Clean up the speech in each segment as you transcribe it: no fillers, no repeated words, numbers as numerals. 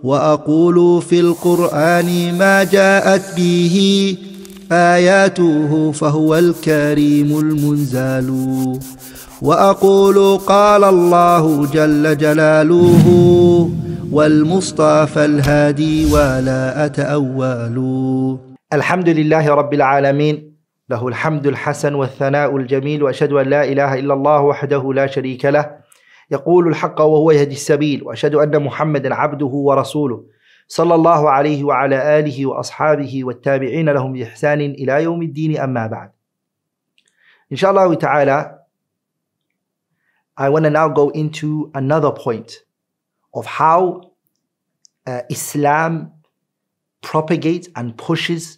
وأقول في القرآن ما جاءت به آياته فهو الكريم المنزال وأقول قال الله جل جلاله والمصطفى الهادي ولا أتأول. الحمد لله رب العالمين له الحمد الحسن والثناء الجميل وأشهد أن لا إله إلا الله وحده لا شريك له يقول الحق وهو يهدي السبيل وأشهد أن محمدا عبده ورسوله صلى الله عليه وعلى آله وأصحابه والتابعين لهم بإحسان إلى يوم الدين أما بعد. Inshallah ta'ala, I want to now go into another point of how Islam propagates and pushes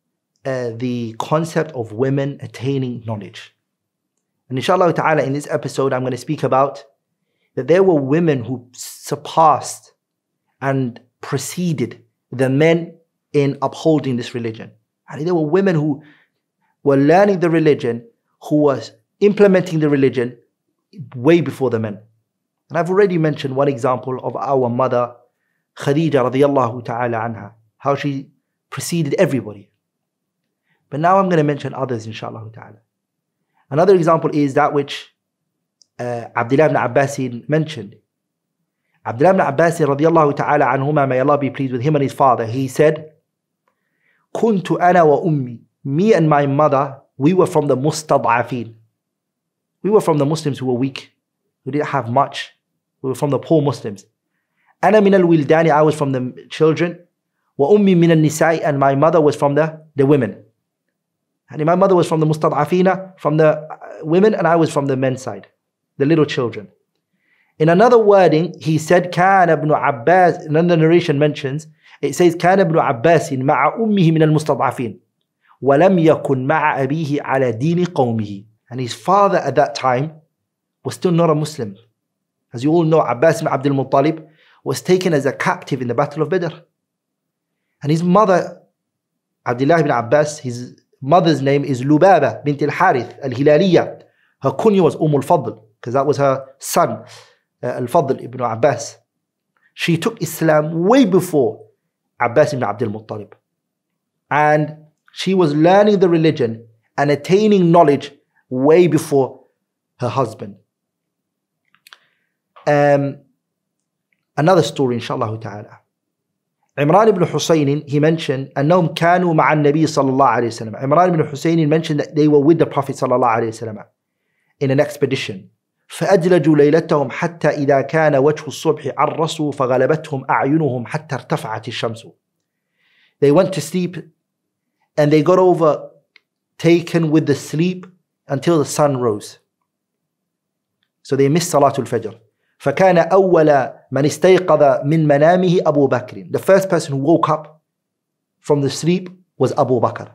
the concept of women attaining knowledge. And inshallah ta'ala, in this episode, I'm going to speak about that there were women who surpassed and preceded the men in upholding this religion. And there were women who were learning the religion, who was implementing the religion way before the men. And I've already mentioned one example of our mother, Khadija radiyallahu ta'ala anha, how she preceded everybody. But now I'm going to mention others, inshallah ta'ala. Another example is that which Abdullah ibn Abbas mentioned. Abdullah ibn Abbas radiyallahu ta'ala anhuma, may Allah be pleased with him and his father, he said, Kuntu ana wa ummi, me and my mother, we were from the mustad'afin. We were from the Muslims who were weak, who didn't have much. We were from the poor Muslims. Ana min al-wildani, I was from the children. Wa ummi min al-nisa'i, and my mother was from the women. And my mother was from the mustad'afina, from the women, and I was from the men's side, the little children. In another wording, he said, Kana ibn Abbas, another narration mentions, it says, Kana ibn Abbas ma'a ummihi min al-mustad'afin, wa lam yakun ma'a abihi ala dini qawmihi. And his father at that time was still not a Muslim. As you all know, Abbas ibn Abdul Muttalib was taken as a captive in the Battle of Badr. And his mother, Abdullah ibn Abbas, his mother's name is Lubaba bint al-Harith al-Hilaliyah. Her kunya was al-Fadl, because that was her son, al-Fadl ibn Abbas. She took Islam way before Abbas ibn Abdul Muttalib. And she was learning the religion and attaining knowledge way before her husband. Another story, inshallah ta'ala. Imran ibn Husayn, he mentioned, أنهم كانوا مع النبي صلى الله عليه وسلم. Imran ibn Husayn mentioned that they were with the Prophet صلى الله عليه وسلم in an expedition. فأجلجوا ليلتهم حتى إذا كان وجه الصبح عرسوا فغلبتهم أعينهم حتى ارتفعت الشمس. They went to sleep and they got overtaken with the sleep until the sun rose. So they missed Salatul Fajr. فكان أول من استيقظ من منامه أبو بكر. The first person who woke up from the sleep was Abu Bakr.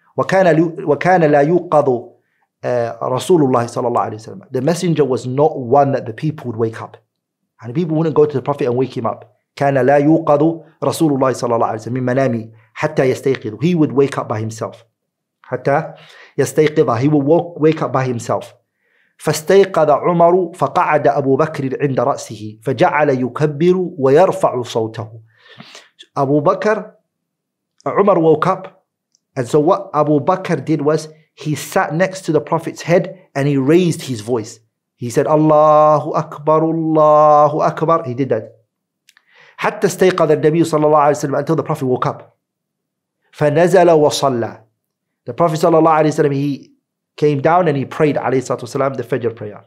وكان لا يوقظ رسول الله صلى الله عليه وسلم. The messenger was not one that the people would wake up. And people wouldn't go to the Prophet and wake him up. كان لا يوقظ رسول الله صلى الله عليه وسلم من منامه حتى يستيقظ. He would wake up by himself. حتى يستيقظ. He would wake up by himself. فاستيقظ عمر فقعد أبو بكر عند رأسه فجعل يكبر ويرفع صوته. Abu Bakr, Umar woke up, and so what Abu Bakr did was he sat next to the Prophet's head and he raised his voice. He said, Allahu Akbar, Allahu Akbar. He did that. حتى استيقظ النبي صلى الله عليه وسلم, until the Prophet woke up. فنزل وصلى. The Prophet صلى الله عليه وسلم, he came down and he prayed عليه الصلاة والسلام, the Fajr prayer.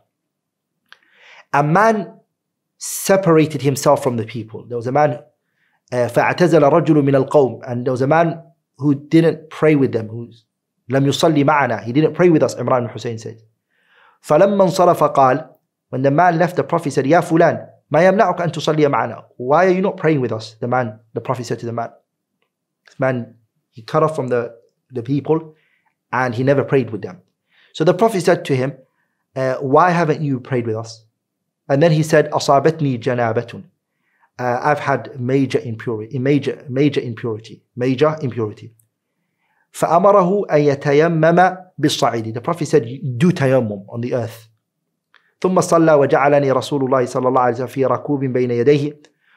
A man separated himself from the people. There was a man, فاعتزل رجل من القوم, and there was a man who didn't pray with them, who لم يصلي معنا, he didn't pray with us, Imran ibn Husayn said. فلما انصرف قال, when the man left, the Prophet said, يا فلان ما يمنعك أن تصلي معنا. Why are you not praying with us? The Prophet said to the man. This man, he cut off from the people and he never prayed with them. So the Prophet said to him, why haven't you prayed with us? And then he said, أصابتني جنابة. I've had major impurity. فأمره أن يتيمم بالصعيد. The Prophet said, do tayammum on the earth. ثم صلى وجعلني رسول الله صلى الله عليه وسلم في ركوب بين يديه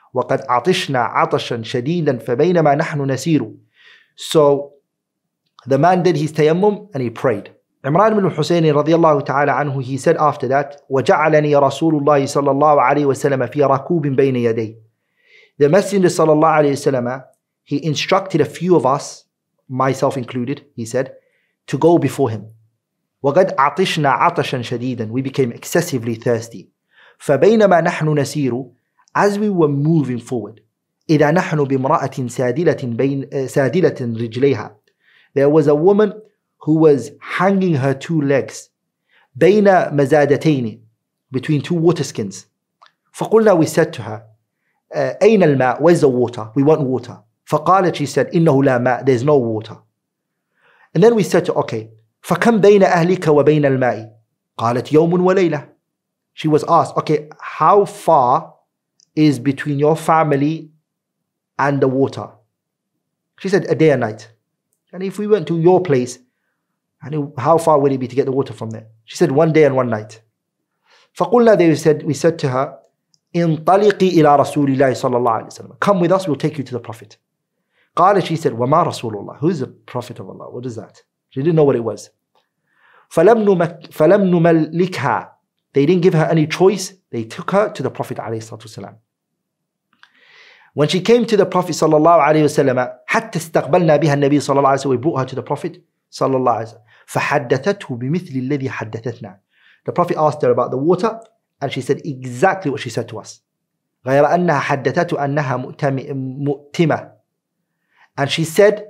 وَقَدْ عَطِشْنَا عَطَشًا شَدِيدًا فَبَيْنَمَا نَحْنُ نَسِيرُ. So the man did his tayammum and he prayed. Imran ibn Hussein radiallahu ta'ala anhu, he said after that, وَجَعَلَنِي رَسُولُ اللَّهِ صَلَّى اللَّهُ عَلَيْهِ وَسَلَّمَ فِي رَكُوبٍ بَيْنَ يَدَيْهِ. The Messenger sallallahu alayhi wasallam, he instructed a few of us, myself included, he said, to go before him. وَقَدْ عَطِشْنَا عَطَشًا شَدِيدًا. We became excessively thirsty. فَبَيْنَمَا نَحْنُ نَسِيرُ. As we were moving forward, إِذَا نَحْنُ بِامْرَأَةٍ سَادِلَةٍ رِجْلَيْهَا. There was a woman who was hanging her two legs بَيْنَ مَزَادَتَيْنِ, between two water skins. فَقُلْنَا, we said to her, أَيْنَ الْمَاء, where's the water? We want water. فَقَالَتْ, she said, إِنَّهُ لَا مَاء, there's no water. And then we said to her, okay, فَكَمْ بَيْنَ أَهْلِكَ وَبَيْنَ الْمَاءِ. قَالَتْ يَوْمٌ وَلَيْلَةٌ. She was asked, okay, how far is between your family and the water? She said, a day and night. And if we went to your place, how far would it be to get the water from there? She said, 1 day and 1 night. فَقُلْنَا, we said to her, انطلقي إلى رسول الله صلى الله عليه وسلم. Come with us, we'll take you to the Prophet. قالت, she said, وَمَا رسول الله. Who is the Prophet of Allah? What is that? She didn't know what it was. فَلَمْ نُمَلِّكْهَا. They didn't give her any choice. They took her to the Prophet ﷺ. When she came to the Prophet ﷺ, حتى استقبلنا بها النبي صلى الله عليه وسلم. We brought her to the Prophet صلى الله عليه وسلم. فحدثته بمثل الذي حدثتنا. The Prophet asked her about the water, and she said exactly what she said to us. غير أنها حدثته أنها مؤتمة. And she said,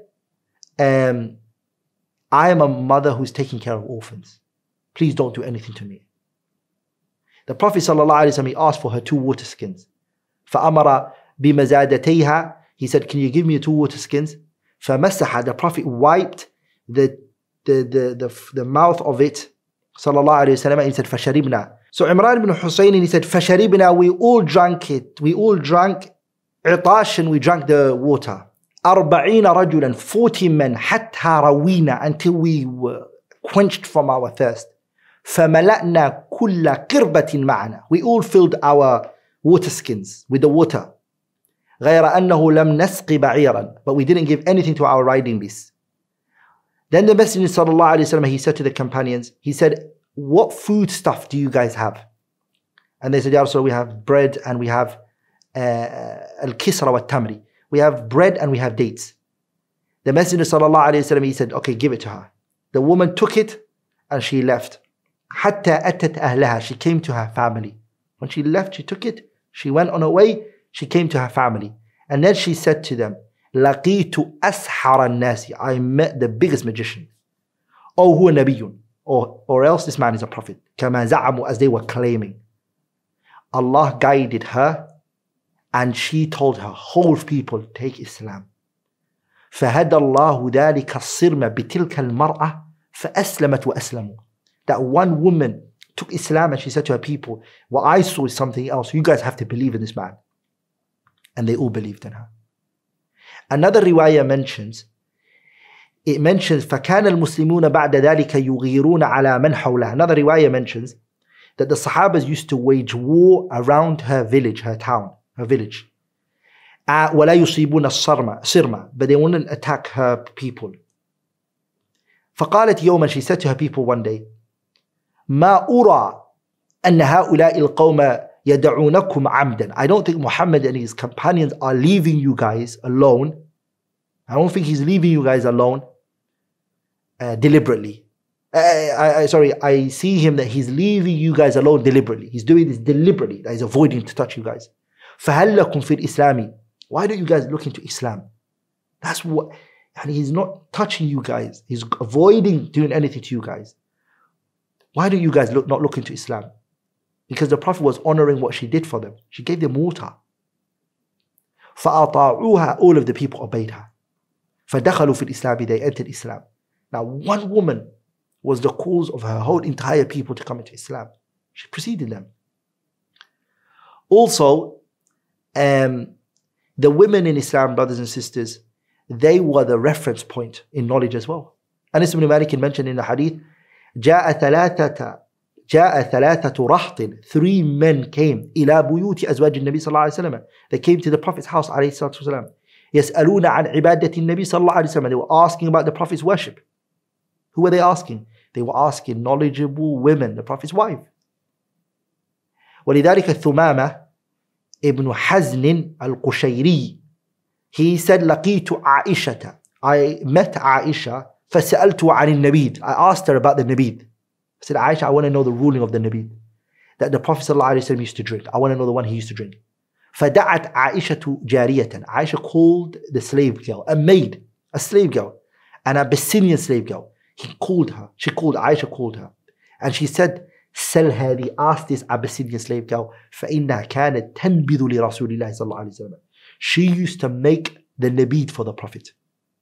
I am a mother who's taking care of orphans. Please don't do anything to me. The Prophet ﷺ, he asked for her 2 water skins. فأمر بمزادتيها. He said, can you give me 2 water skins? فمسح. The Prophet wiped the mouth of it. Sallallahu alayhi wasallam. He said, فشربنا. So Imran ibn Hussein, he said, فشربنا. We all drank it. We all drank عطاش, and we drank the water. 40 رجلا, 40 men, حتى روينا, until we were quenched from our thirst. فملأنا كل قربة معنا. We all filled our water skins with the water. غير أنه لم نسق بعيرا. But we didn't give anything to our riding beasts. Then the Messenger sallallahu alaihi wasallam, he said to the companions, he said, what food stuff do you guys have? And they said, Ya Rasulullah, we have bread and we have al-kisra wa tamri. We have bread and we have dates. The Messenger sallallahu alaihi wasallam, he said, okay, give it to her. The woman took it and she left. حتى أتت أهلها. She came to her family. When she left, she took it. She went on her way. She came to her family. And then she said to them, لقيت أسحر الناس. I met the biggest magician. أو هو نبي. Or else this man is a prophet. كما زعموا, as they were claiming. Allah guided her and she told her whole people, take Islam. فهدى الله ذلك الصرم بتلك المرأة فأسلمت وأسلموا. That one woman took Islam and she said to her people, what I saw is something else. You guys have to believe in this man. And they all believed in her. Another riwayah mentions, it mentions فَكَانَ الْمُسْلِمُونَ بَعْدَ ذَلِكَ يُغِيرُونَ عَلَى مَنْ حَوْلَهَا. Another riwayah mentions that the Sahabas used to wage war around her village, her town, her village. وَلَا يُصِيبُونَ الصِّرْمَ. But they wouldn't attack her people. فَقَالَتْ يَوْمًا. She said to her people one day, مَا أُرَى أَنَّ هَؤُلَاءِ الْقَوْمَ يَدَعُونَكُمْ عَمْدًا. I don't think Muhammad and his companions are leaving you guys alone. I don't think he's leaving you guys alone deliberately. I see him that he's leaving you guys alone deliberately. He's doing this deliberately, that he's avoiding to touch you guys. فَهَلْ لَكُمْ فِي الْإِسْلَامِ. Why don't you guys look into Islam? That's what, and he's not touching you guys. He's avoiding doing anything to you guys. Why don't you guys not look into Islam? Because the Prophet was honoring what she did for them. She gave them water. فَأَطَاعُوهَا. All of the people obeyed her. فَدَخَلُوا فِي الْإِسْلَامِ. They entered Islam. Now one woman was the cause of her whole entire people to come into Islam. She preceded them. Also, the women in Islam, brothers and sisters, they were the reference point in knowledge as well. Anas ibn Malik mentioned in the hadith, جاء جاء ثلاثة رهط, 3 men came إلى بيوت أزواج النبي صلى الله عليه وسلم. They came to the Prophet's house عليه الصلاة والسلام. يسألون عن عبادة النبي صلى الله عليه وسلم. They were asking about the Prophet's worship. Who were they asking? They were asking knowledgeable women, the Prophet's wife. ولذلك ثمامة ابن حزن القشيري, he said لقيت عائشة, I met Aisha فسألت عن النبيذ. I asked her about the nabid. I said, Aisha, I want to know the ruling of the nabid that the Prophet ﷺ used to drink. I want to know the one he used to drink. فدعت عائشة جارية. Aisha called the slave girl, a maid, a slave girl, an Abyssinian slave girl. Aisha called her, and she said, سل هذه, ask this Abyssinian slave girl, فإنها كانت تنبذ لرسول الله صلى الله عليه وسلم. She used to make the nabid for the Prophet.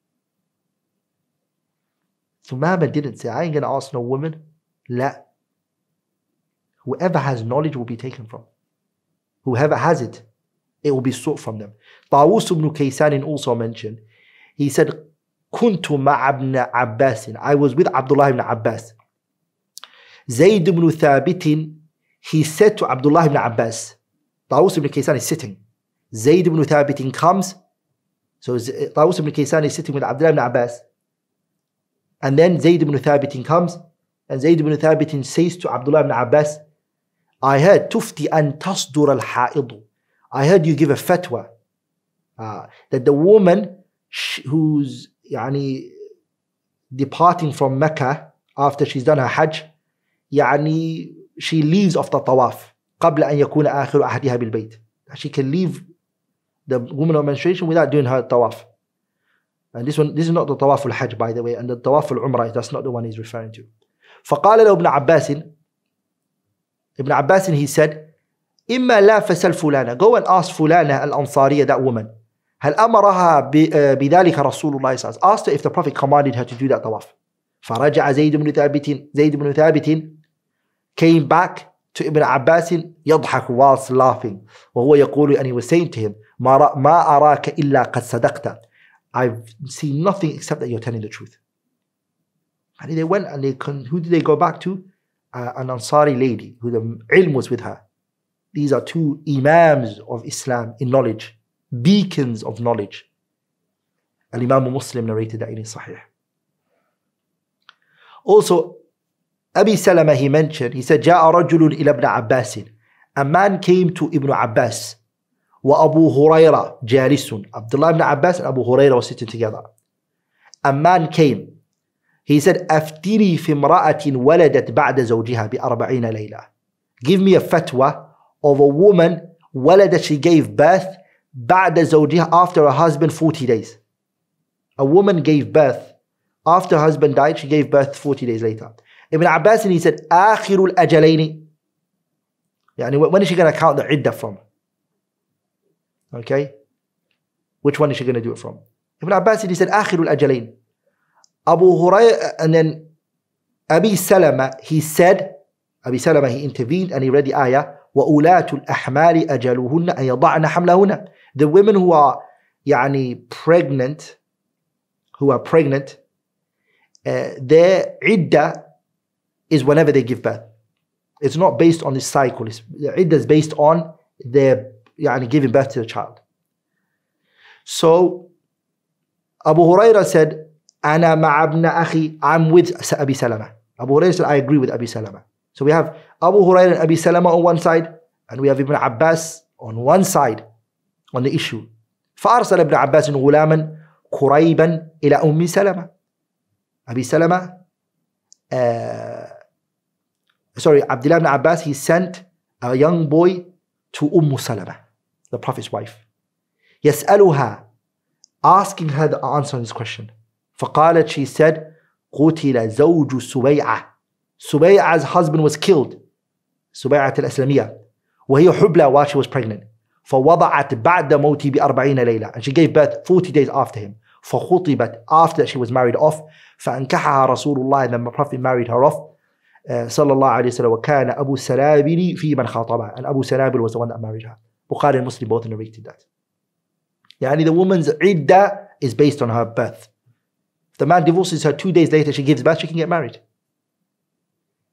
Thumama didn't say, I ain't going to ask no woman. La. Whoever has knowledge will be taken from. Whoever has it, it will be sought from them. Tawus ibn Kaysan also mentioned, he said, Kuntu ma'abna Abbas. I was with Abdullah ibn Abbas. Zayd ibn Thabit, he said to Abdullah ibn Abbas, Tawus ibn Kaysan is sitting. Zayd ibn Thabit comes. So Tawus ibn Kaysan is sitting with Abdullah ibn Abbas. And then Zayd ibn Thabit comes. And Zayd ibn Thabit says to Abdullah ibn Abbas, I heard tufti an tasdur al-ha'idu. I heard you give a fatwa that the woman who's departing from Mecca after she's done her Hajj, she leaves off the tawaf قبل أن يكون آخر أحدها بالبيت. She can leave the woman of menstruation without doing her tawaf. And this is not the tawaf al-Hajj, by the way, and the tawaf al-Umrah, that's not the one he's referring to. فقال له ابن عباس, Ibn Abbas, he said, إما لا فسل فلانة, go and ask فلانة الأنصارية, that woman. هل أمرها بذلك رسول الله صلى الله عليه وسلم? Asked her if the Prophet commanded her to do that tawaf. فرجع زيد بن ثابت came back to Ibn Abbas يضحك whilst laughing, وهو يقول, and he was saying to him, ما أراك إلا قد صدقت. I've seen nothing except that you're telling the truth. And they went and who did they go back to? An Ansari lady who the ilm was with her. These are 2 imams of Islam in knowledge, beacons of knowledge. Al-Imam Muslim narrated that in his Sahih. Also, Abi Salama, he mentioned, he said, جاء رجل إلى ابن عباس. A man came to Ibn Abbas. وأبو هريرة جالس. Abdullah ibn Abbas and Abu Hurairah were sitting together. A man came. He said, أفتني في امرأة ولدت بعد زوجها ب40 ليلة. Give me a fatwa of a woman that she gave birth بعد زوجها, after her husband 40 days. A woman gave birth after her husband died, she gave birth 40 days later. Ibn Abbas, he said, آخر الأجلين. When is she going to count the iddah from? Okay? Which one is she going to do it from? Ibn Abbas, he said, آخر الأجلين. Abu Hurairah, and then Abi Salama, he said, Abi Salama, he intervened and he read the ayah, وَأُولَاتُ الْأَحْمَالِ أَجَلُهُنَّ أَن يَضَعْنَ حَمْلَهُنَّ. The women who are pregnant, their iddah is whenever they give birth. It's not based on this cycle. The iddah is based on their giving birth to the child. So Abu Hurairah said, أنا مع ابن أخي, I'm with Abi Salama. Abu Hurairah said, I agree with Abi Salama. So we have Abu Hurairah and Abi Salama on one side, and we have Ibn Abbas on one side on the issue. فأرسل ابن عباس غلاما قريبا إلى أم سلمة. Abi Salama, Abdullah ibn Abbas, he sent a young boy to Salama, the Prophet's wife. يسألها, asking her the answer on this question. فقالت, she said, قتل زوج سبيعة. Subay'a's husband was killed. Subay'at al-Islamiyah. وهي حبلى, while she was pregnant. فوضعت بعد موتي ب40 ليلة. And she gave birth 40 days after him. فخطبت, after that she was married off. فأنكحها رسول الله, and then the Prophet married her off. صلى الله عليه وسلم. وكان أبو سنابل في من خاطبها. And Abu Sanabil was the one that married her. Bukhari and Muslim both narrated that. The woman's iddah is based on her birth. If the man divorces her 2 days later, she gives birth, she can get married.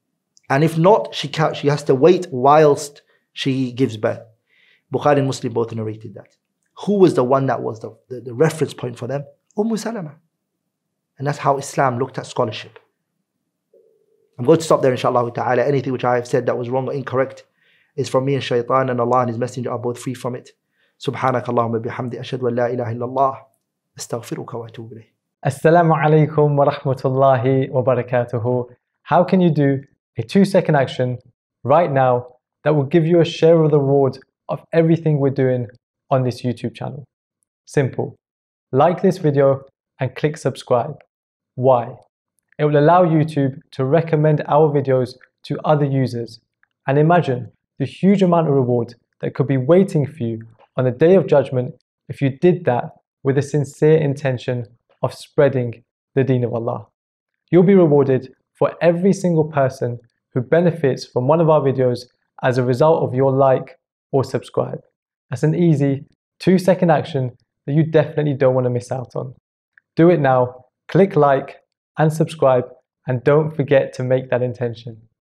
And if not, she has to wait whilst she gives birth. Bukhari and Muslim both narrated that. Who was the one that was the reference point for them? Salama. And that's how Islam looked at scholarship. I'm going to stop there, inshallah ta'ala. Anything which I have said that was wrong or incorrect is from me and shaitan, and Allah and His Messenger are both free from it. Subhanakallahumma bihamdi, ashhadu an la ilaha illallah, astaghfiruka wa atubu ilayh. Assalamu alaikum wa rahmatullahi wa barakatuhu. How can you do a 2-second action right now that will give you a share of the reward of everything we're doing on this YouTube channel? Simple. Like this video and click subscribe. Why? It will allow YouTube to recommend our videos to other users. And imagine the huge amount of reward that could be waiting for you on the Day of Judgment if you did that with a sincere intention of spreading the Deen of Allah. You'll be rewarded for every single person who benefits from one of our videos as a result of your like or subscribe. That's an easy 2-second action that you definitely don't want to miss out on. Do it now, click like and subscribe, and don't forget to make that intention.